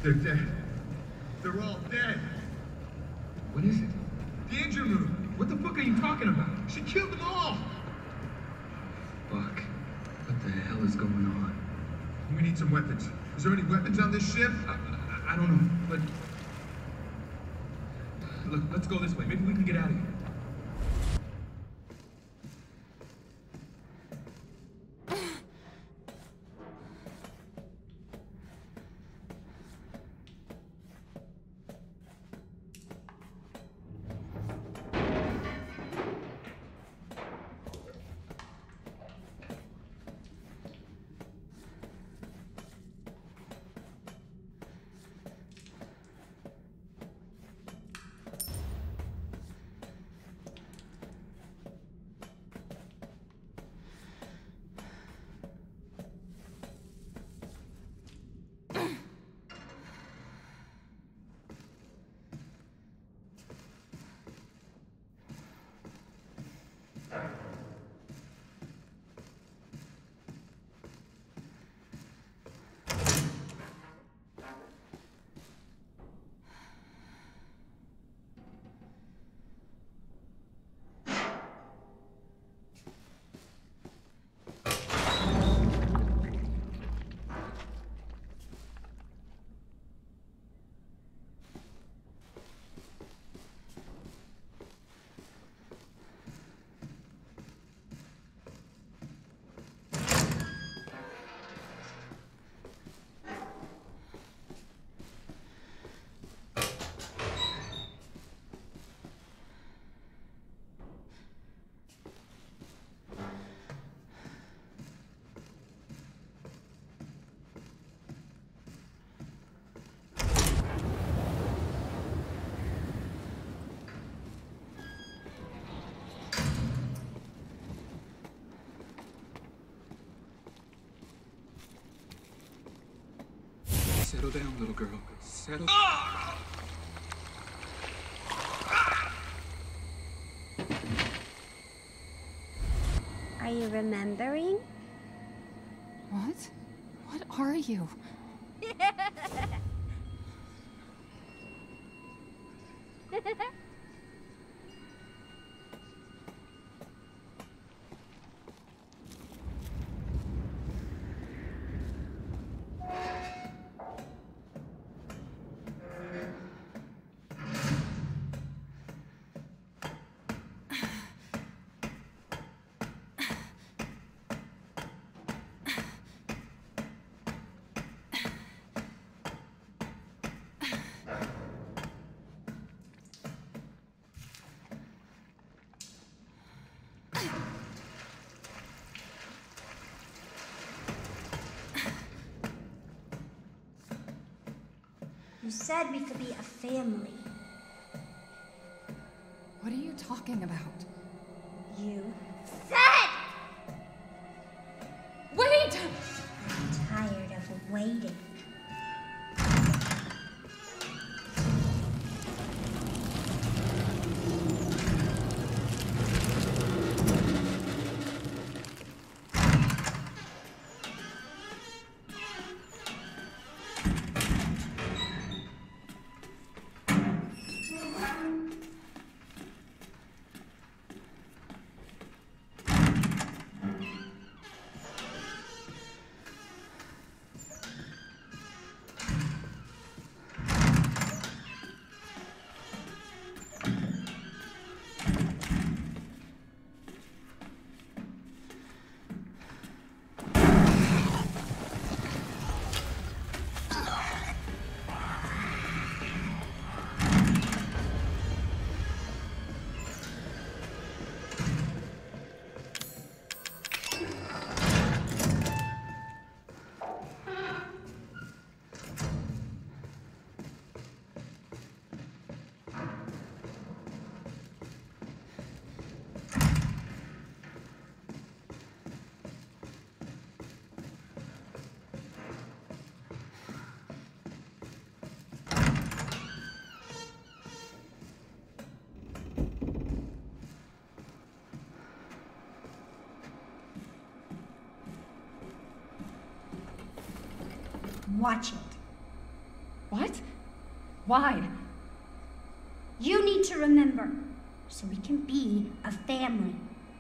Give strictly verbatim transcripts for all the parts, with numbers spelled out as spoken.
They're dead. They're all dead. What is it? The engine room. What the fuck are you talking about? She killed them all. Fuck. What the hell is going on? We need some weapons. Is there any weapons on this ship? I, I, I don't know, but... Look, let's go this way. Maybe we can get out of here. Settle down, little girl. Settle. Ah! Are you remembering? What? What are you? You said we could be a family. What are you talking about? You said! Wait! I'm tired of waiting. Watch it. What? Why? You need to remember, so we can be a family.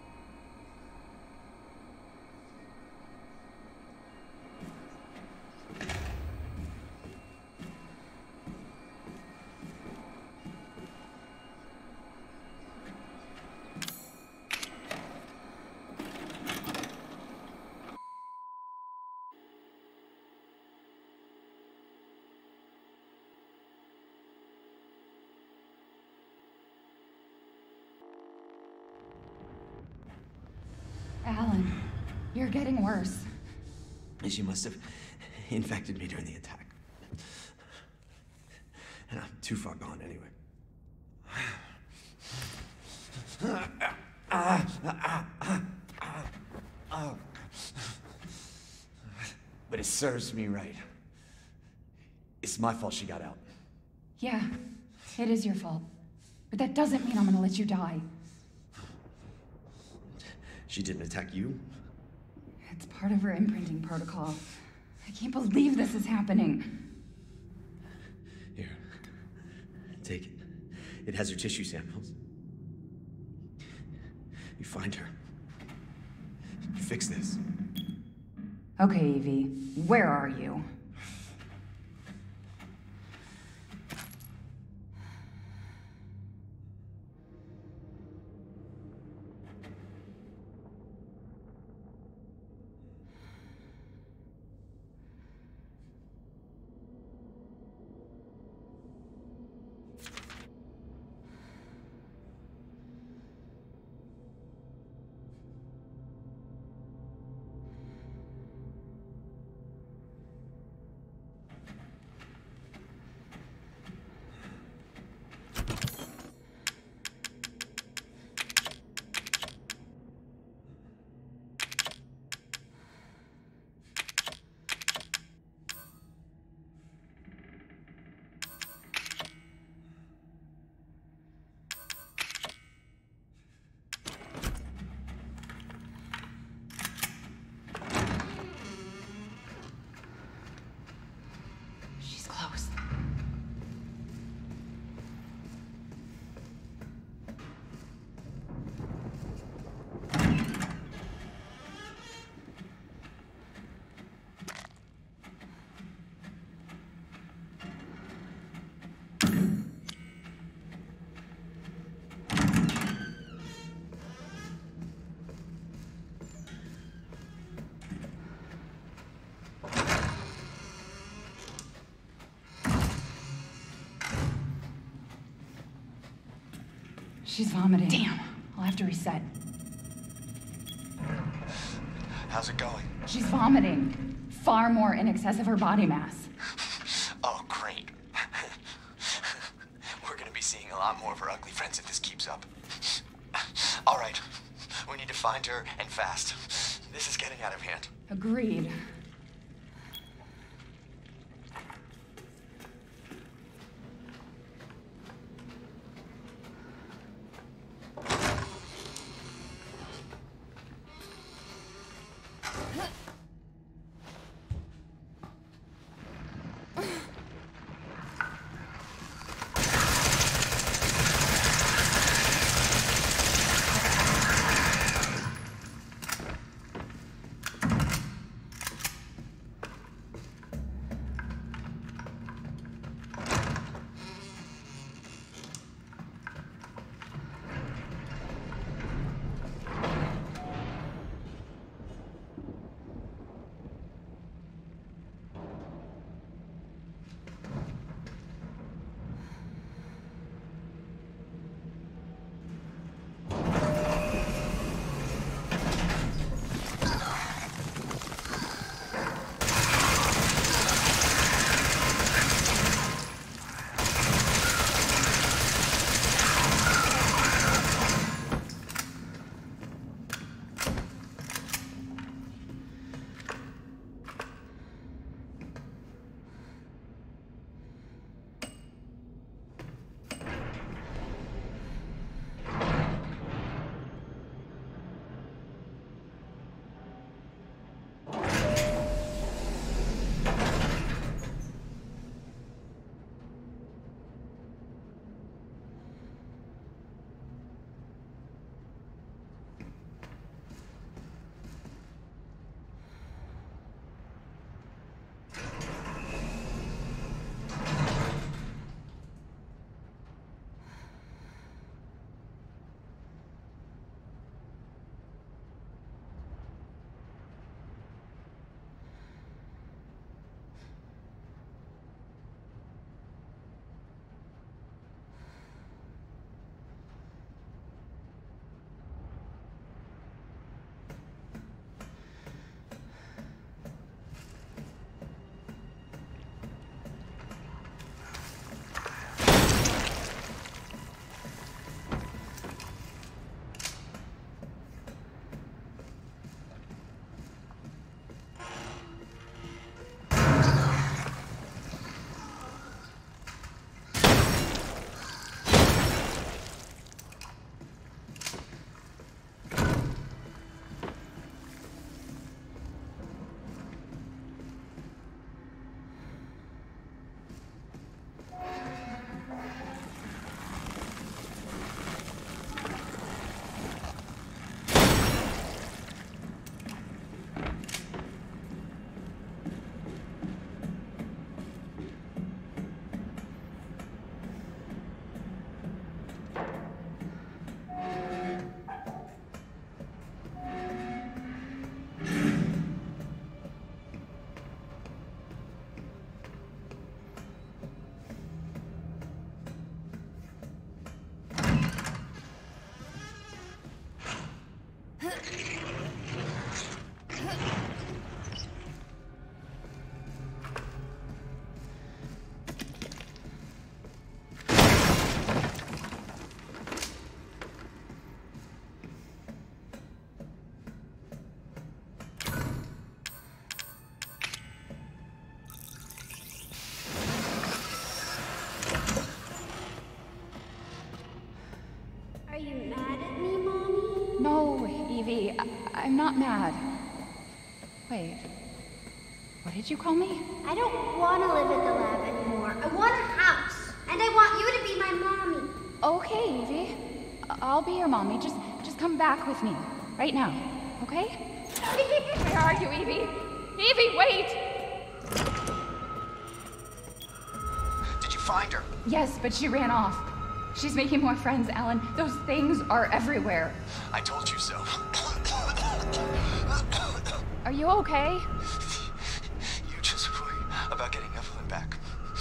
Alan, you're getting worse. She must have infected me during the attack. And I'm too far gone anyway. But it serves me right. It's my fault she got out. Yeah, it is your fault. But that doesn't mean I'm gonna let you die. She didn't attack you? It's part of her imprinting protocol. I can't believe this is happening. Here, take it. It has her tissue samples. You find her. You fix this. Okay, Evie, where are you? She's close. She's vomiting. Damn, I'll have to reset. How's it going? She's vomiting. Far more in excess of her body mass. Oh, great. We're gonna be seeing a lot more of her ugly friends if this keeps up. All right, we need to find her, and fast. This is getting out of hand. Agreed. Evie. I- I'm not mad. Wait. What did you call me? I don't want to live at the lab anymore. I want a house. And I want you to be my mommy. Okay, Evie. I- I'll be your mommy. Just just come back with me. Right now. Okay? Where are you, Evie? Evie, wait! Did you find her? Yes, but she ran off. She's making more friends, Alan. Those things are everywhere. I told you so. Are you okay? You just worry about getting Evelyn back.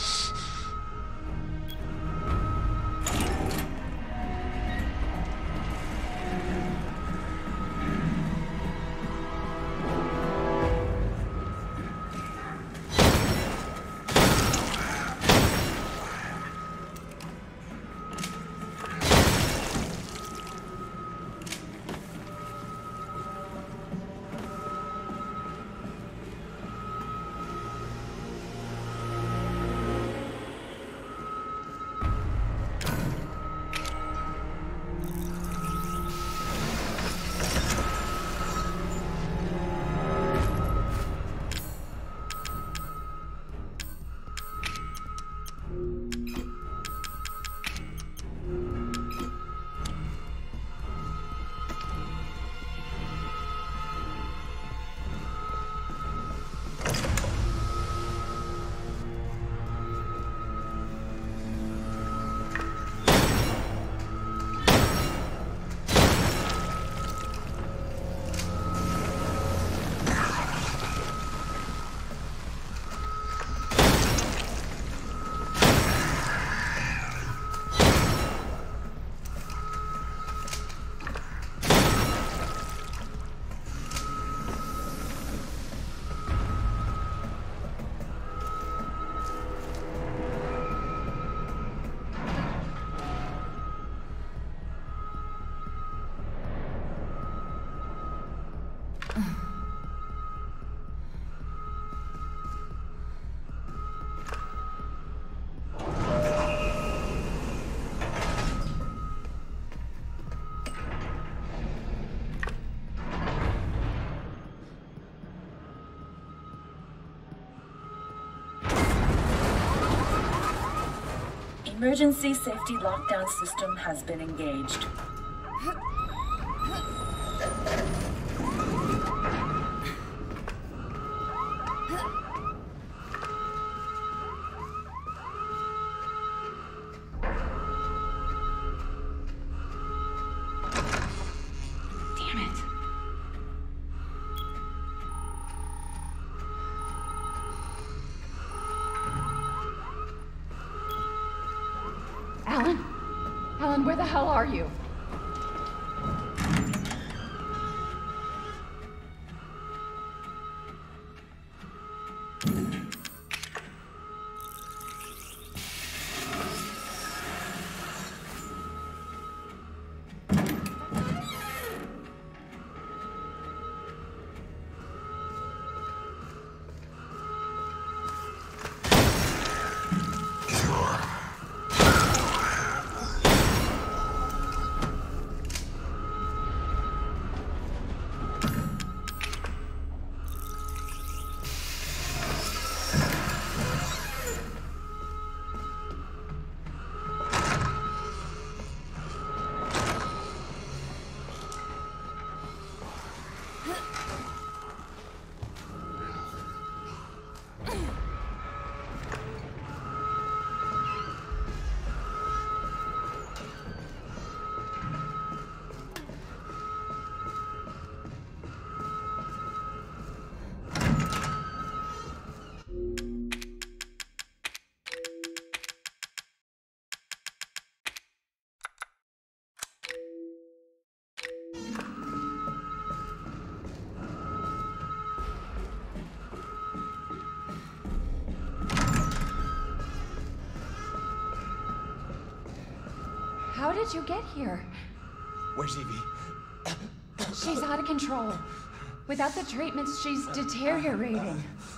Emergency safety lockdown system has been engaged. Damn it. Alan? Alan, where the hell are you? How did you get here? Where's Evie? She's out of control. Without the treatments, she's deteriorating.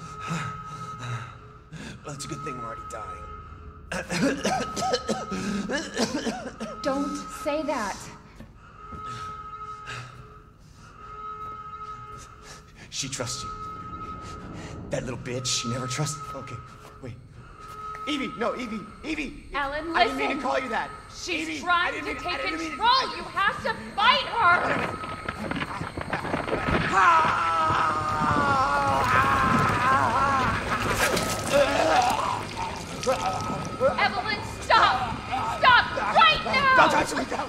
Well, it's a good thing we're already dying. Don't say that. She trusts you. That little bitch, she never trusts. Okay, wait. Evie, no, Evie, Evie. Alan, I didn't mean listen. to call you that. She's Evie, I trying didn't to mean- I take didn't mean to- control. You have to fight her. Evelyn, stop! Stop right now! Don't touch me, don't!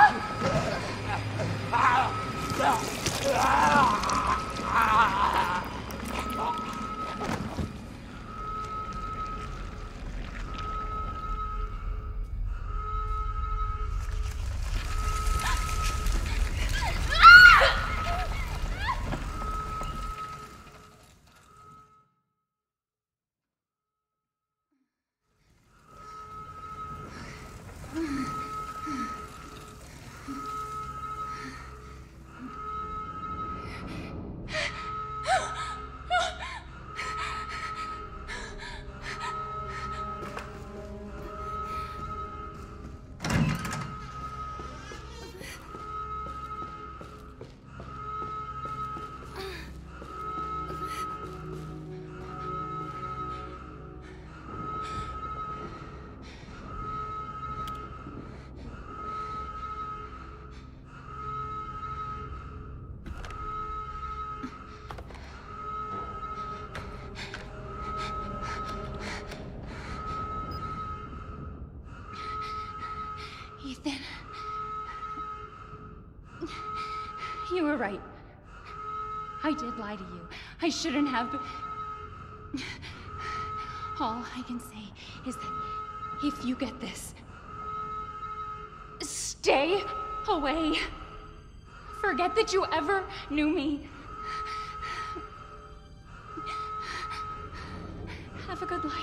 Ethan. You were right. I did lie to you. I shouldn't have. All I can say is that if you get this, stay away. Forget that you ever knew me. Have a good life.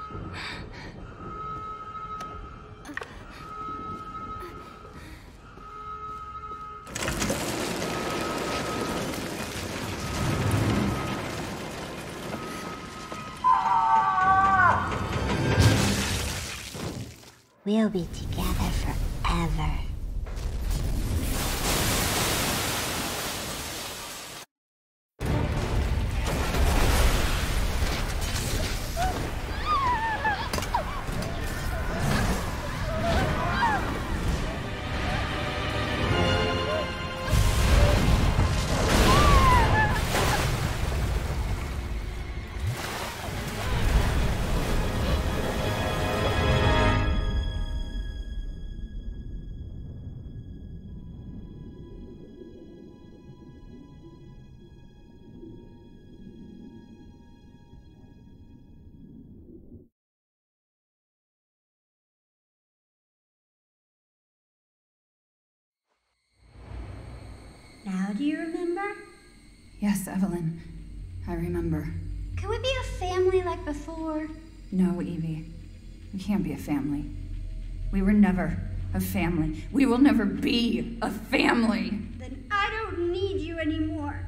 We'll be together forever. Now do you remember? Yes, Evelyn. I remember. Can we be a family like before? No, Evie. We can't be a family. We were never a family. We will never be a family. Then I don't need you anymore.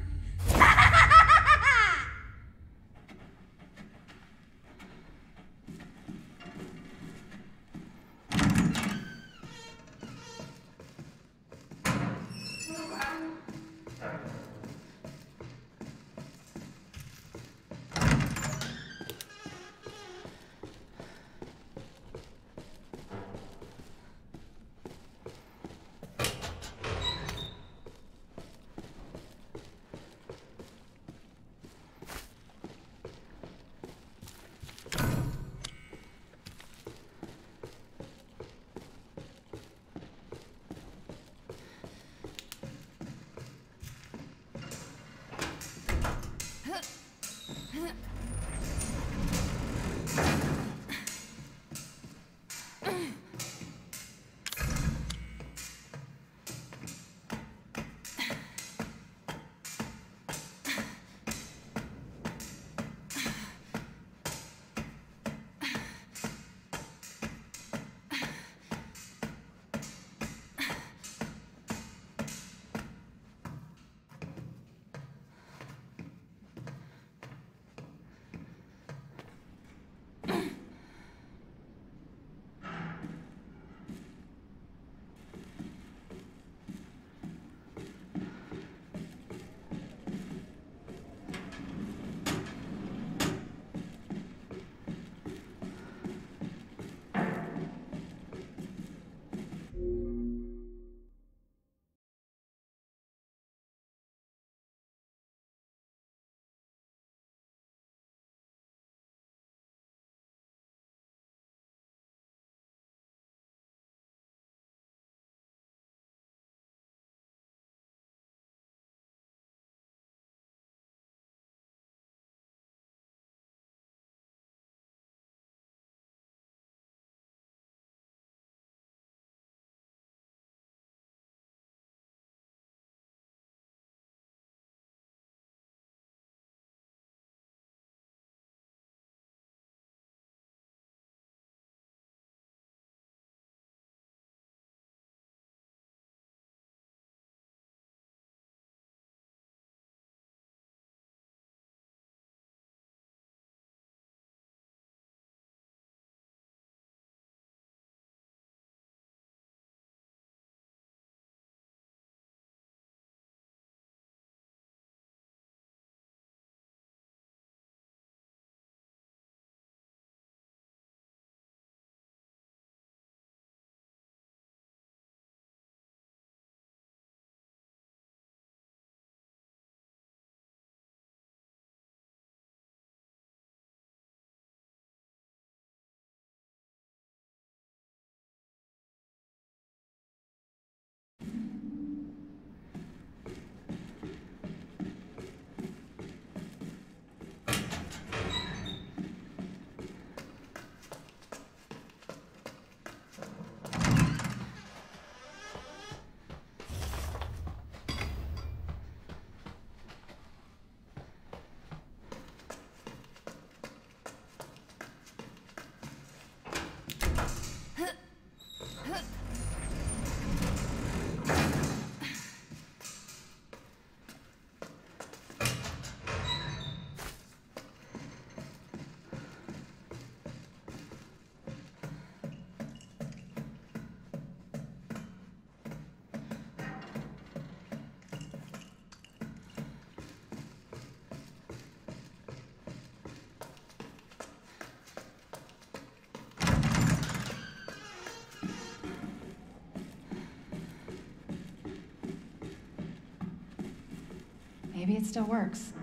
Maybe it still works.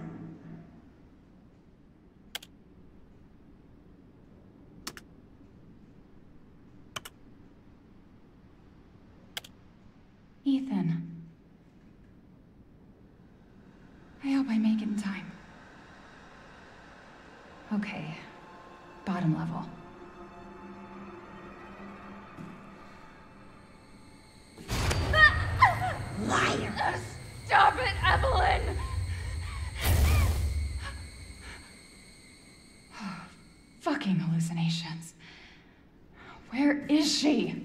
Ethan. I hope I make it in time. Okay. Bottom level. Liar! Stop it, Evelyn! Fucking hallucinations. Where is she?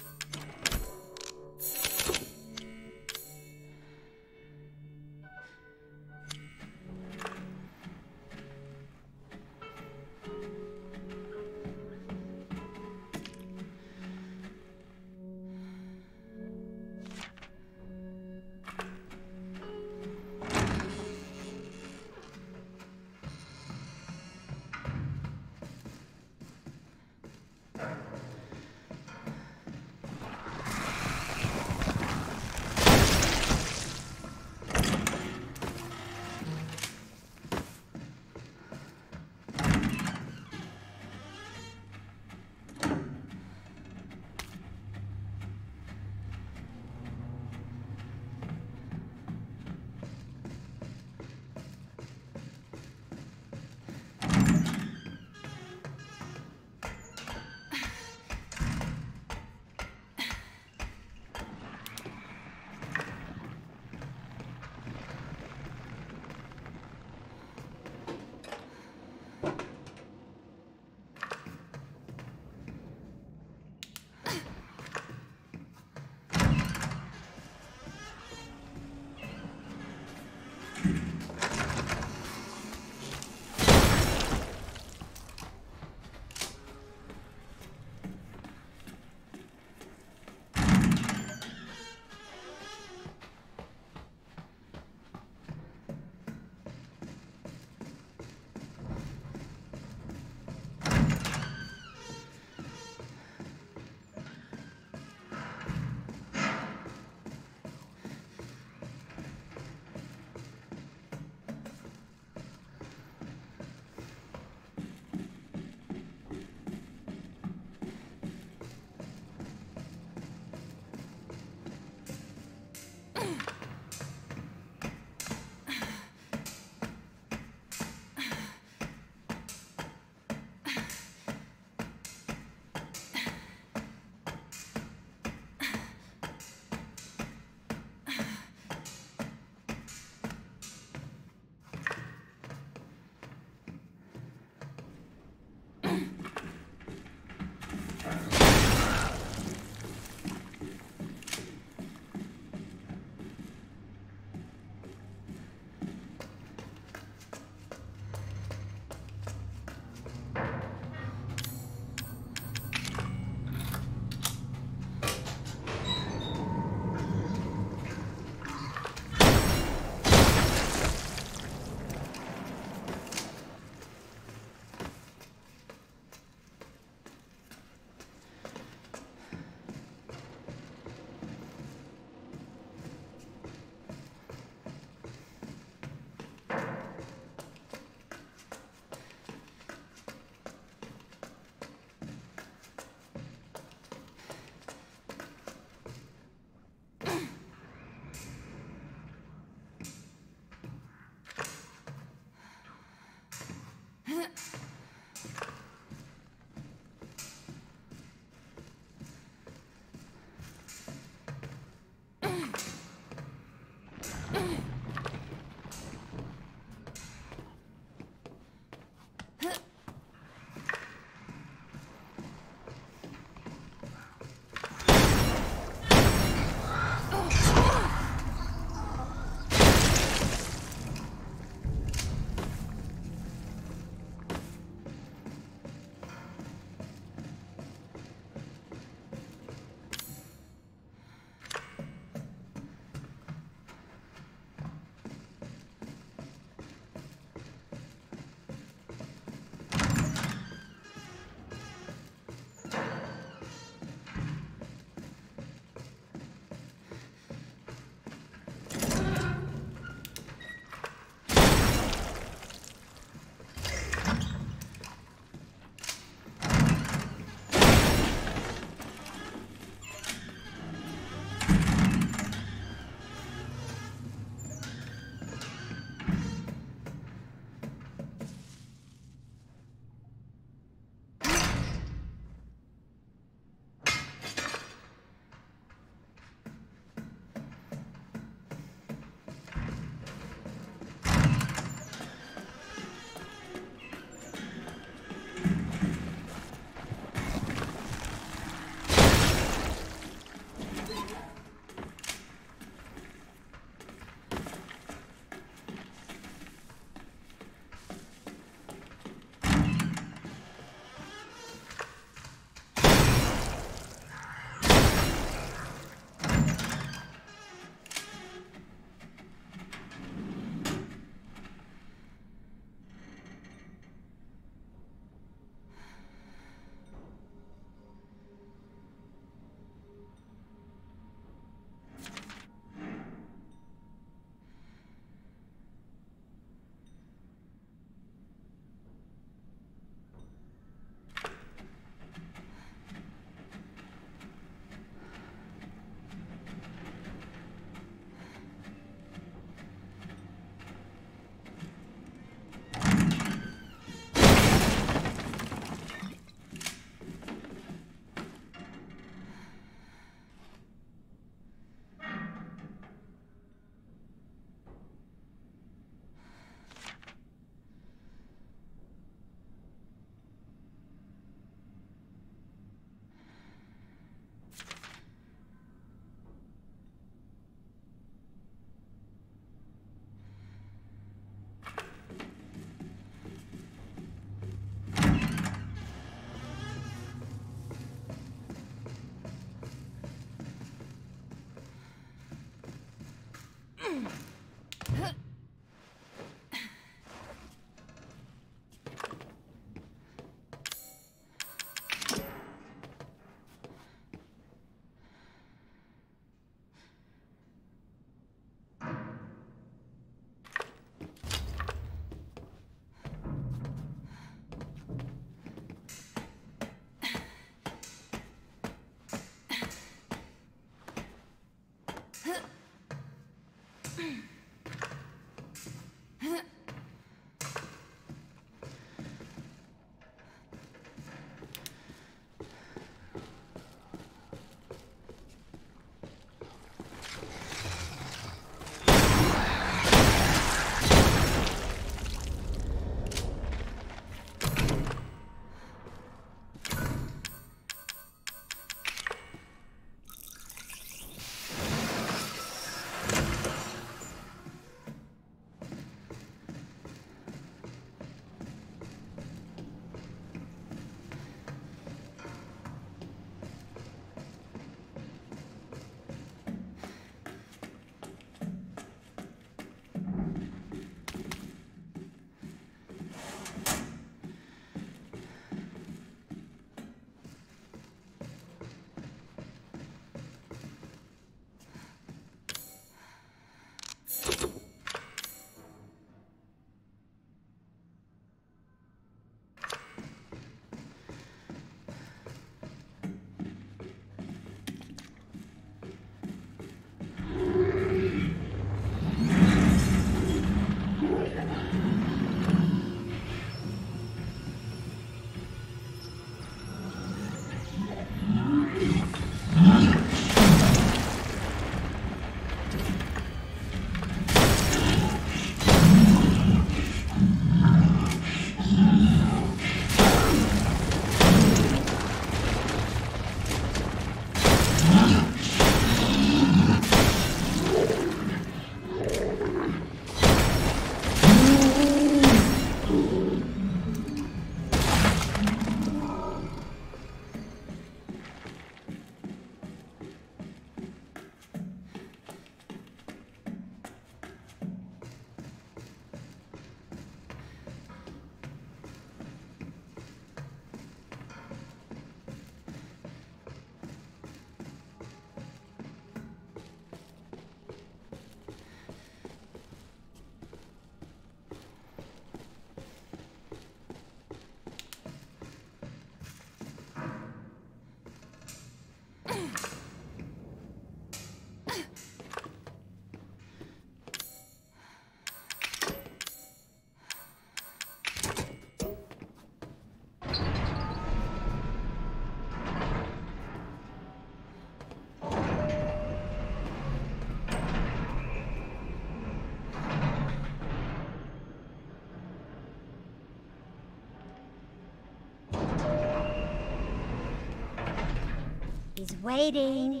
He's waiting.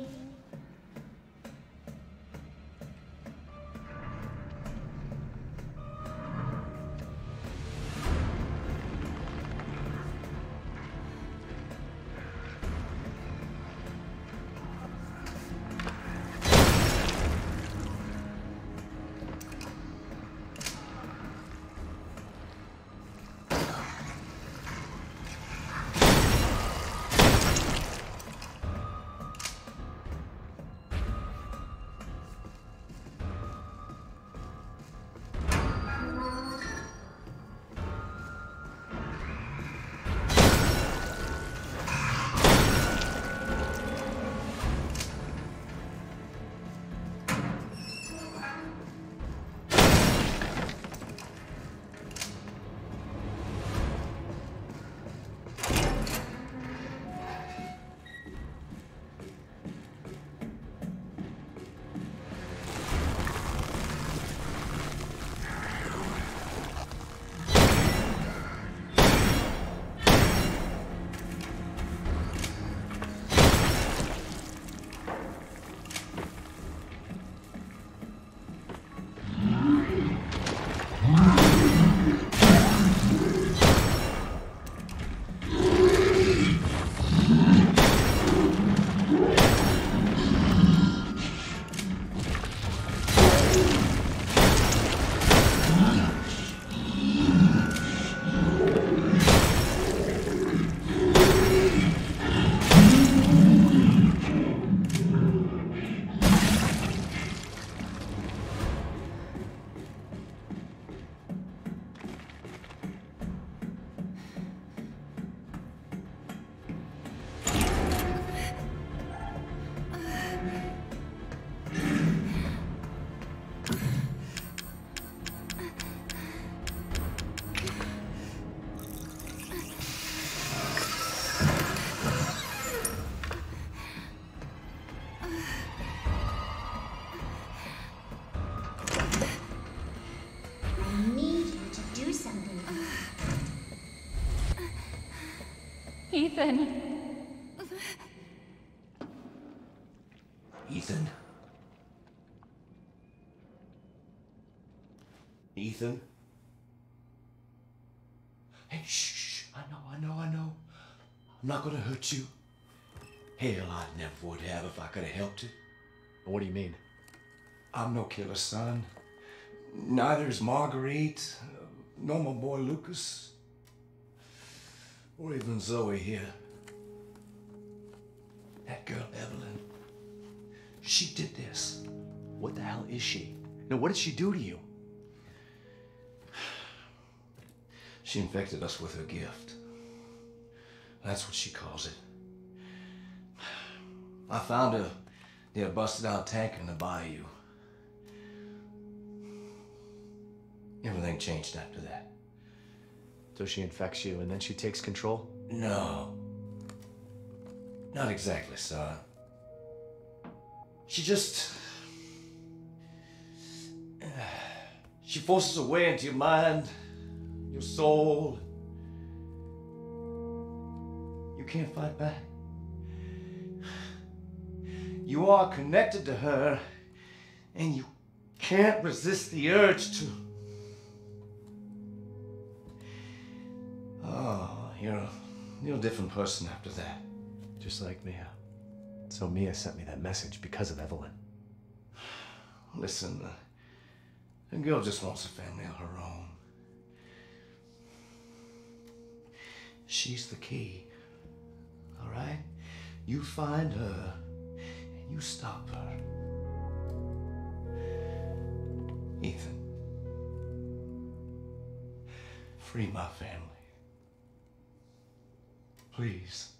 Ethan. Ethan? Ethan? Hey, shh, shh. I know, I know, I know. I'm not gonna hurt you. Hell, I never would have if I could have helped it. What do you mean? I'm no killer, son. Neither is Marguerite, nor my boy Lucas, or even Zoe here. That girl, Evelyn, she did this. What the hell is she? No, what did she do to you? She infected us with her gift. That's what she calls it. I found her near a busted out tank in the bayou. Everything changed after that. So she infects you and then she takes control? No. Not exactly, son. She just... She forces her way into your mind, your soul. You can't fight back. You are connected to her, and you can't resist the urge to... Oh, you're a, you're a different person after that. Just like Mia. So Mia sent me that message because of Evelyn. Listen, uh, the girl just wants a family of her own. She's the key, all right? You find her, and you stop her. Ethan, free my family. Please.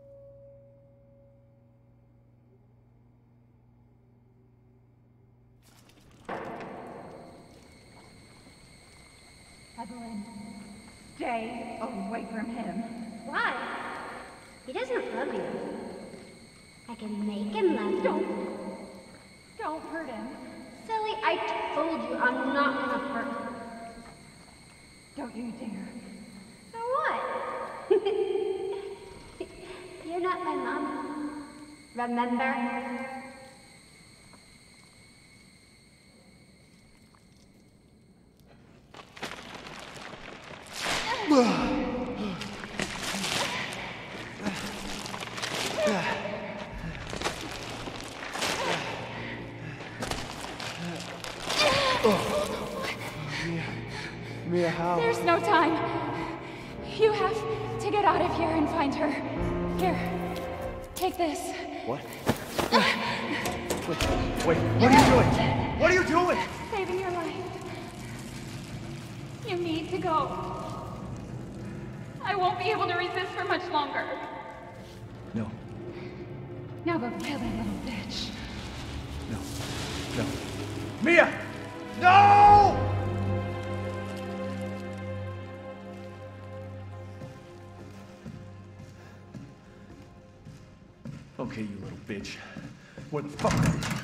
Evelyn, stay away from him. Why? He doesn't love you. I can make him love you. Don't. Don't hurt him. Silly, I told you I'm not gonna hurt him. Don't you dare. So what? You're not my mama. Remember? Mia, how? There's no time. You have to get out of here and find her. Here, take this. What? Wait, wait, what are you doing? What are you doing? Saving your life. You need to go. I won't be able to resist for much longer. No, Now go kill that little bitch. no, no. Mia! No! Okay, you little bitch. What the fuck?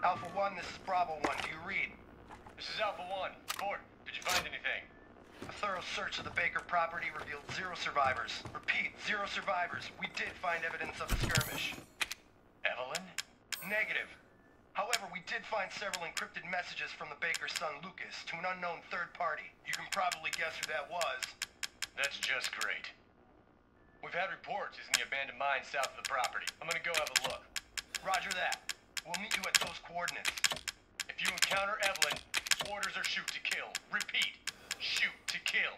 Alpha one, this is Bravo one. Do you read? This is Alpha one. Report. Did you find anything? A thorough search of the Baker property revealed zero survivors. Repeat, zero survivors. We did find evidence of a skirmish. Evelyn? Negative. However, we did find several encrypted messages from the Baker's son Lucas to an unknown third party. You can probably guess who that was. That's just great. We've had reports he's in the abandoned mine south of the property. I'm gonna go have a look. Roger that. We'll meet you at those coordinates. If you encounter Evelyn, orders are shoot to kill. Repeat, shoot to kill.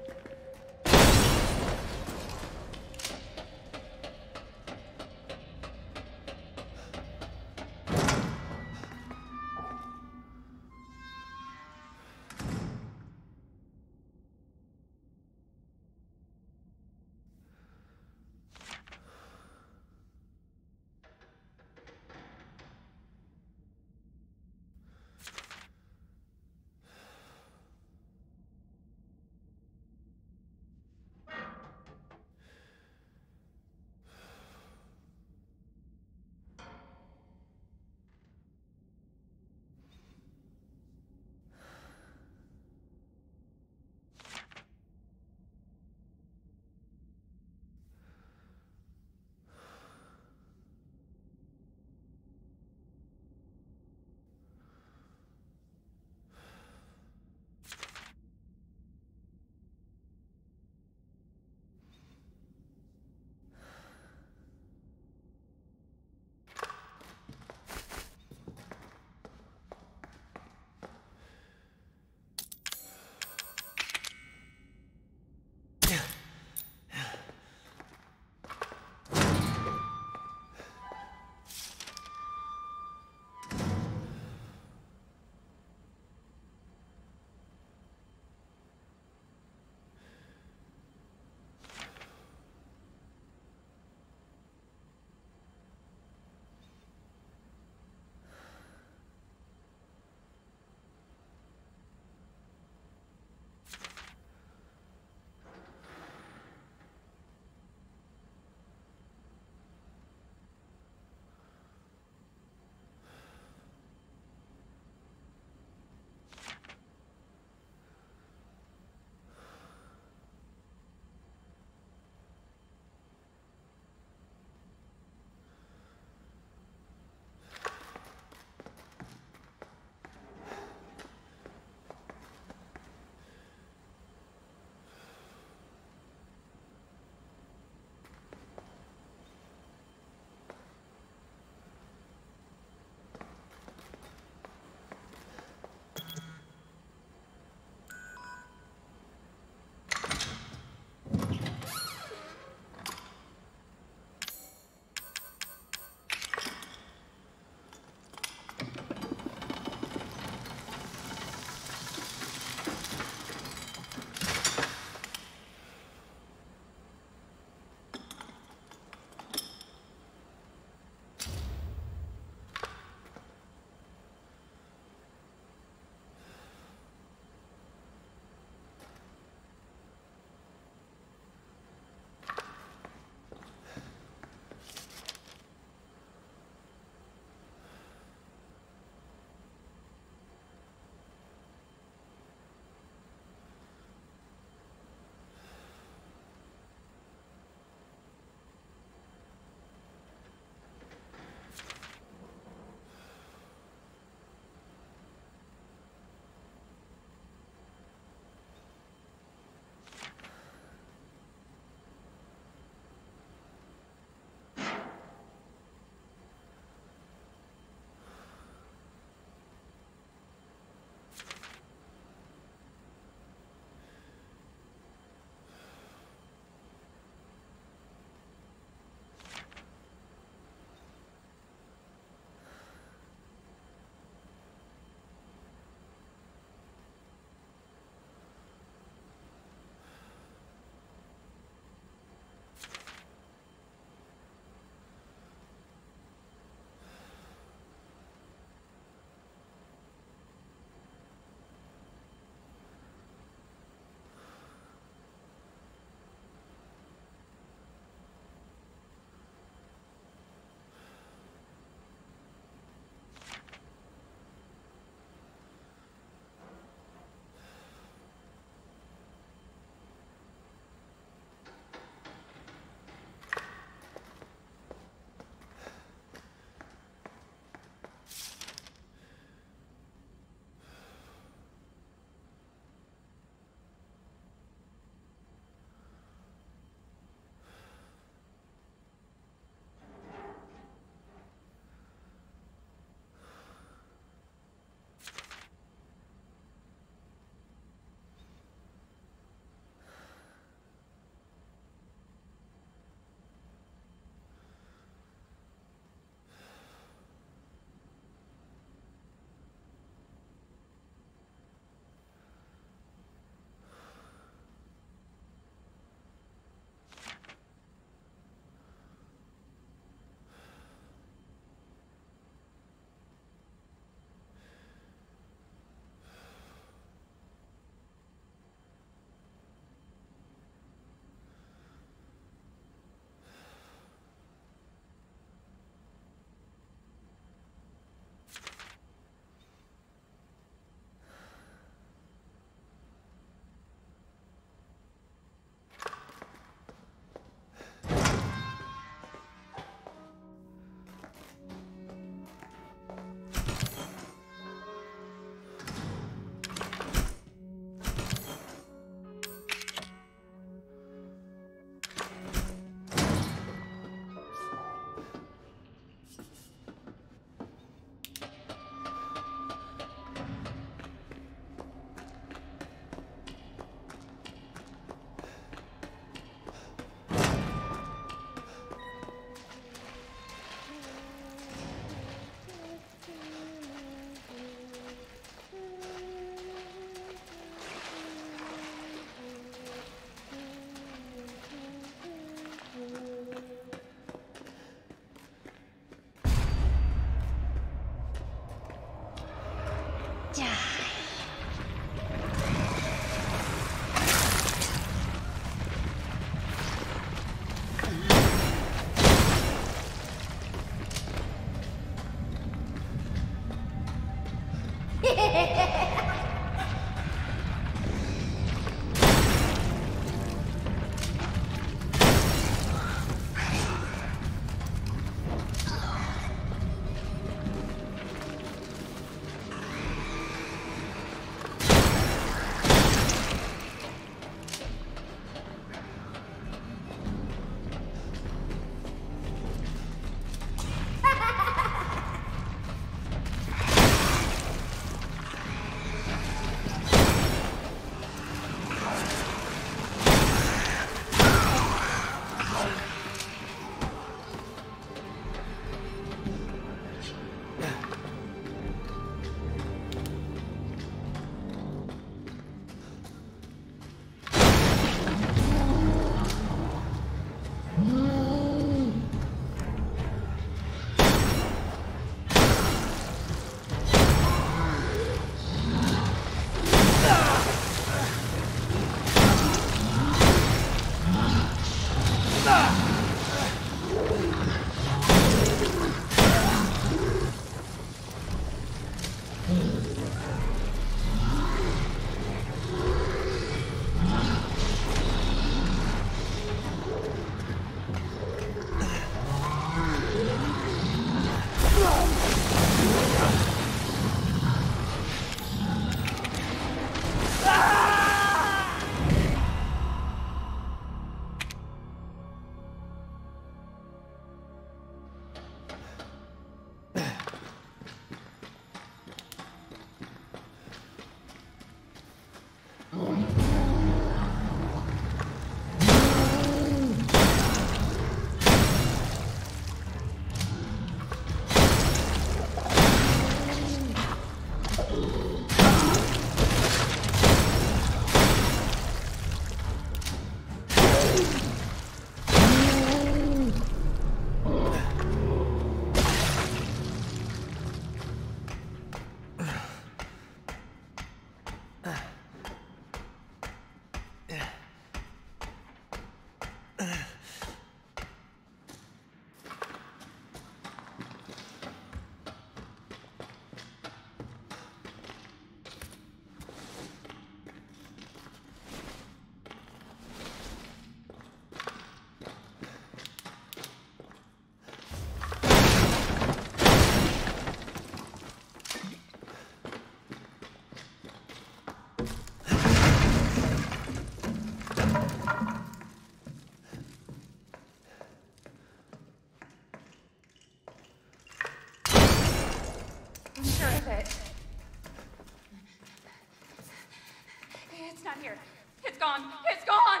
not here. It's gone. It's gone!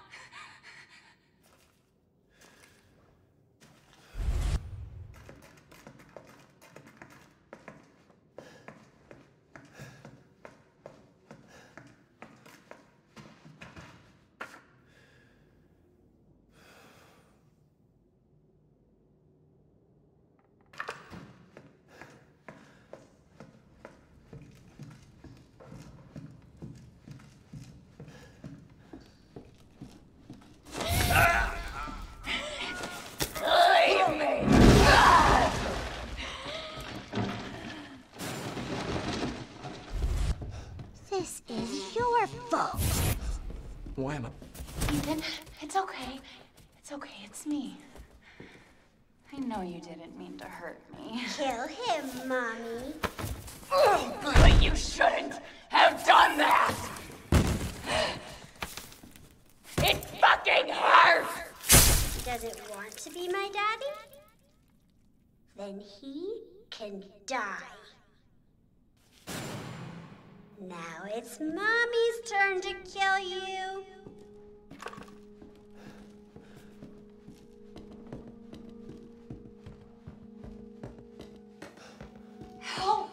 This is your fault. Why am I? Ethan, it's okay. It's okay, it's me. I know you didn't mean to hurt me. Kill him, Mommy. But you shouldn't have done that! It fucking hurts! He doesn't want to be my daddy? Then he can die. Now it's Mommy's turn to kill you. Help!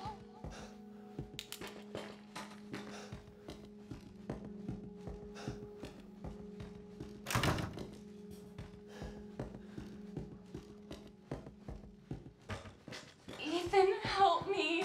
Ethan, help me.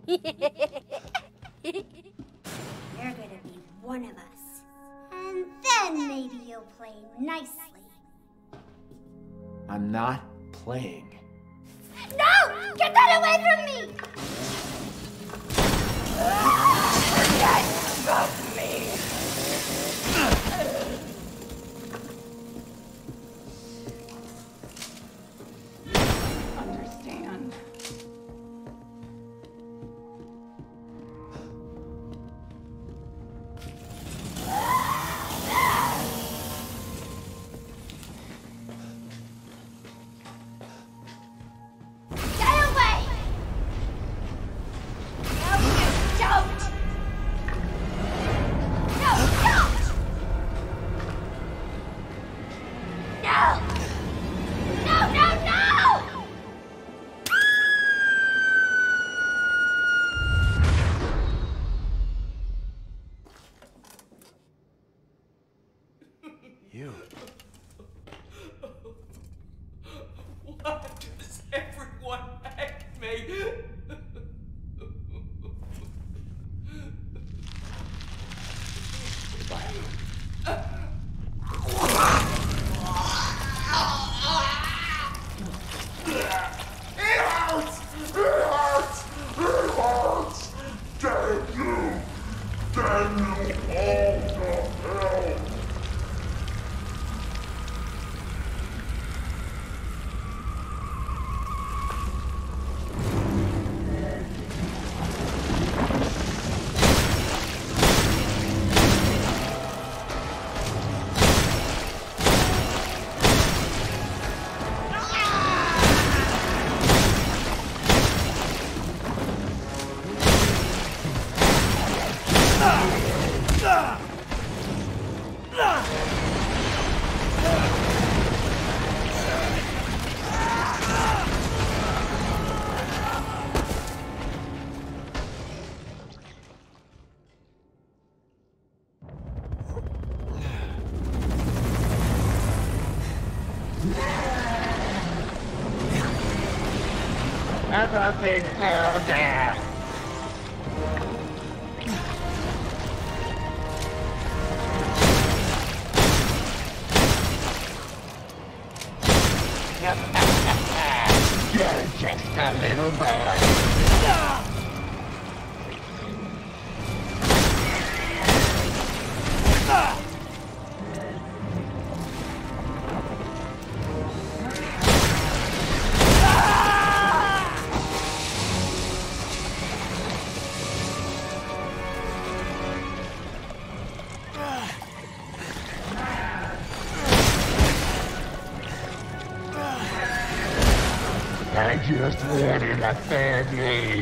You're gonna be one of us. And then maybe you'll play nicely. I'm not playing. No! Get that away from me! Forget of me! Understand. You. Why does everyone hate me? It hurts! It hurts! It hurts! Damn you! Damn you all to hell! Everything fell down. You're just a little boy. I just wanted a family.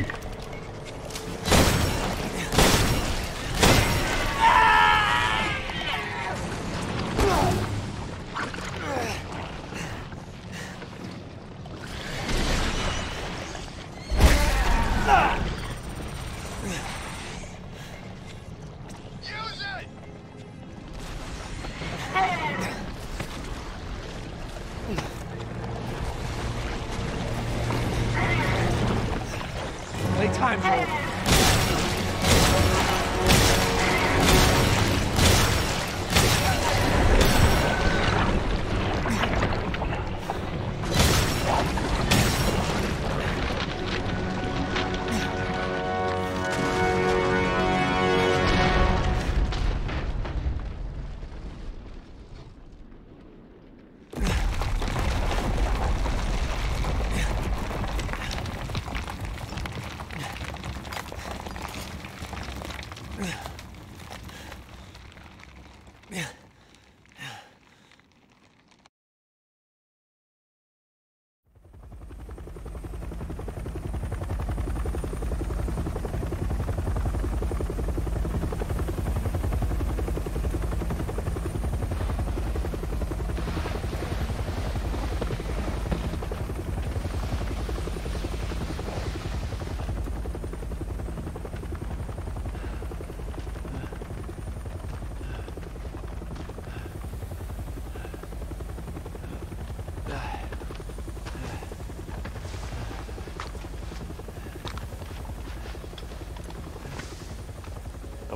Use it! Playtime's over.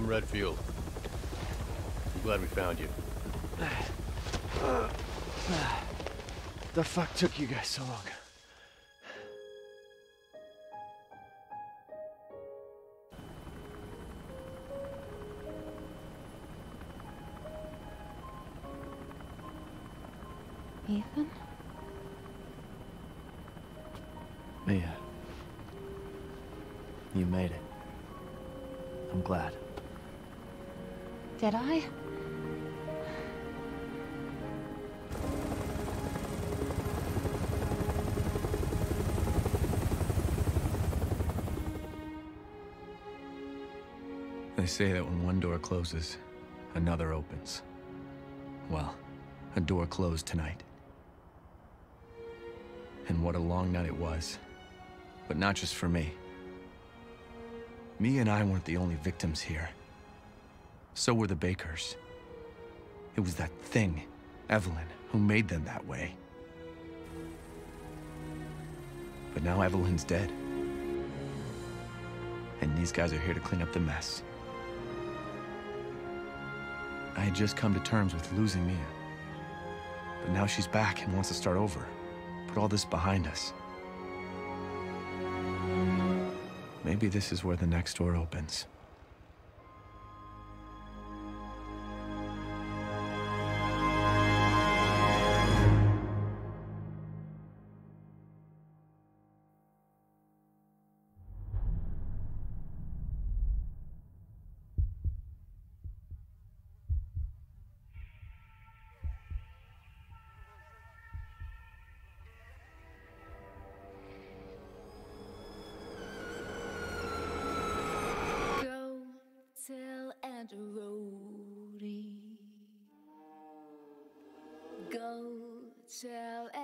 I'm Redfield. I'm glad we found you. The fuck took you guys so long? Ethan? Mia. You made it. I'm glad. Did I? They say that when one door closes, another opens. Well, a door closed tonight. And what a long night it was. But not just for me. Me and I weren't the only victims here. So were the Bakers. It was that thing, Evelyn, who made them that way. But now Evelyn's dead. And these guys are here to clean up the mess. I had just come to terms with losing Mia. But now she's back and wants to start over. Put all this behind us. Maybe this is where the next door opens. Go tell